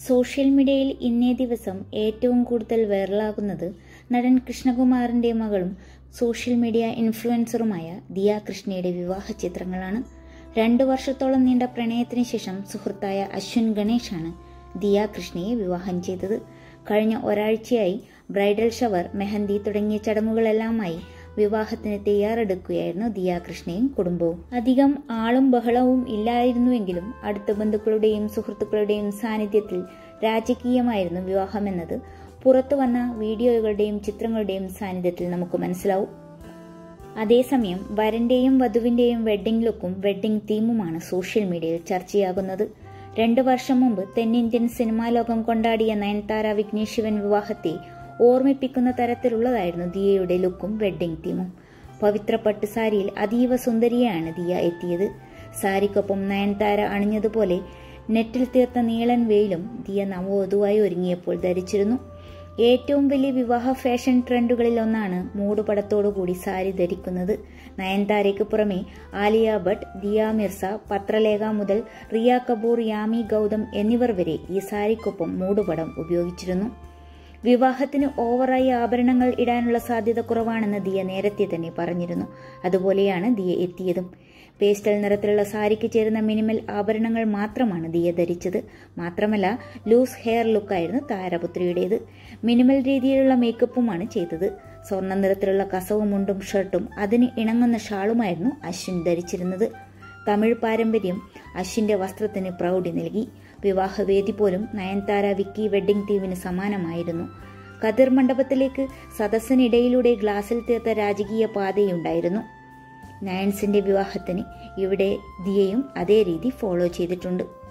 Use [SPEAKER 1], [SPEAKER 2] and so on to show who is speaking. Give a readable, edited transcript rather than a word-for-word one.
[SPEAKER 1] Social മീഡിയയിൽ ഇന്നേ ദിവസം ഏറ്റവും കൂടുതൽ വൈറലാകുന്നത് നടൻ കൃഷ്ണകുമാറിന്റെ മകളും സോഷ്യൽ മീഡിയ ഇൻഫ്ലുവൻസറുമായ ദിയ കൃഷ്ണയുടെ വിവാഹ ചിത്രങ്ങളാണ്. 2 വർഷത്തോളം നീണ്ട പ്രണയത്തിന് ശേഷം സുഹൃത്തായ അശ്വിൻ ഗണേഷാണ് ദിയ കൃഷ്ണയെ വിവാഹം ചെയ്തത്. കഴിഞ്ഞ ഒരാഴ്ചയായി ബ്രൈഡൽ ഷവർ, മെഹന്തി തുടങ്ങിയ ചടങ്ങുകളെല്ലാമായി വിവാഹത്തിന് തയ്യാറെടുക്കുകയായിരുന്നു ദിയ കൃഷ്ണയും കുടുംബവും. അധികം ആളും ബഹളവും ഇല്ലായിരുന്നുവെങ്കിലും അടുത്ത ബന്ധുക്കളുടെയും സുഹൃത്തുക്കളുടെയും സാന്നിധ്യത്തിൽ രാജകീയമായിരുന്നു വിവാഹമെന്നത് പുറത്തു വന്ന വീഡിയോകളുടെയും ചിത്രങ്ങളുടെയും സാന്നിധ്യത്തിൽ നമുക്ക് മനസ്സിലാവും. അതേസമയം വരന്റെയും വധുവിന്റെയും വെഡ്ഡിംഗ് ലുക്കും വെഡ്ഡിംഗ് തീമുമാണ് സോഷ്യൽ മീഡിയയിൽ ചർച്ചയാകുന്നത്. 2 വർഷം മുമ്പ് തെന്നിന്ത്യൻ സിനിമാ ലോകം കൊണ്ടാടിയ നയൻതാര വിഘ്നേഷ് ശിവൻ വിവാഹത്തെ ഓർമ്മിപ്പിക്കുന്ന തരത്തിലുള്ളതായിരുന്നു ദിയയുടെ ലുക്കും വെഡ്ഡിംഗ് തീമും. പവിത്ര പട്ട് സാരിയിൽ അതീവ സുന്ദരിയാണ് ദിയ എത്തിയത്. സാരിക്കൊപ്പം നയൻതാര അണിഞ്ഞതുപോലെ നെറ്റിൽ തീർത്ത നീളൻ വെയിലും ദിയ നവവധുവായി ഒരുങ്ങിയപ്പോൾ ധരിച്ചിരുന്നു. ഏറ്റവും വലിയ വിവാഹ ഫാഷൻ ട്രെൻഡുകളിൽ ഒന്നാണ് മൂടുപടത്തോടുകൂടി സാരി ധരിക്കുന്നത്. നയൻതാരയ്ക്ക് പുറമെ ആലിയ ഭട്ട്, ദിയ മിർസ, പത്രലേഖ മുതൽ റിയ കപൂർ, യാമി ഗൗതം എന്നിവർ വരെ ഈ സാരിക്കൊപ്പം മൂടുപടം ഉപയോഗിച്ചിരുന്നു. വിവാഹത്തിന് ഓവറായി ആഭരണങ്ങൾ ഇടാനുള്ള സാധ്യത കുറവാണെന്ന് ദിയ നേരത്തെ തന്നെ പറഞ്ഞിരുന്നു. അതുപോലെയാണ് ദിയ എത്തിയതും. പേസ്റ്റൽ നിറത്തിലുള്ള സാരിക്ക് ചേരുന്ന മിനിമൽ ആഭരണങ്ങൾ മാത്രമാണ് ദിയ ധരിച്ചത്. മാത്രമല്ല ലൂസ് ഹെയർ ലുക്കായിരുന്നു താരപുത്രിയുടേത്. മിനിമൽ രീതിയിലുള്ള മേക്കപ്പുമാണ് ചെയ്തത്. സ്വർണ്ണ നിറത്തിലുള്ള കസവ് മുണ്ടും ഷർട്ടും അതിന് ഇണങ്ങുന്ന ഷാളുമായിരുന്നു അശ്വിൻ ധരിച്ചിരുന്നത്. തമിഴ് പാരമ്പര്യം അശ്വിന്റെ വസ്ത്രത്തിന് പ്രൗഢി നൽകി. വിവാഹവേദി പോലും നയൻതാര വിക്കി വെഡ്ഡിംഗ് തീമിന് സമാനമായിരുന്നു. കതിർ മണ്ഡപത്തിലേക്ക് സദസ്സിനിടയിലൂടെ ഗ്ലാസിൽ തീർത്ത രാജകീയ പാതയുണ്ടായിരുന്നു. നയൻസിന്റെ വിവാഹത്തിന് ഇവിടെ ദിയയും അതേ രീതി ഫോളോ ചെയ്തിട്ടുണ്ട്.